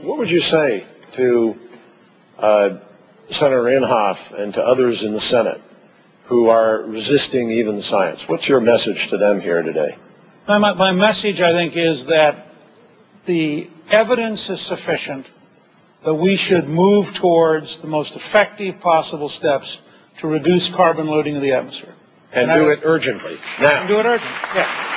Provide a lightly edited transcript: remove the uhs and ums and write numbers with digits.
What would you say to Senator Inhofe and to others in the Senate who are resisting even science? What's your message to them here today? My message, I think, is that the evidence is sufficient that we should move towards the most effective possible steps to reduce carbon loading of the atmosphere. And do it urgently. Now. And do it urgently, yes.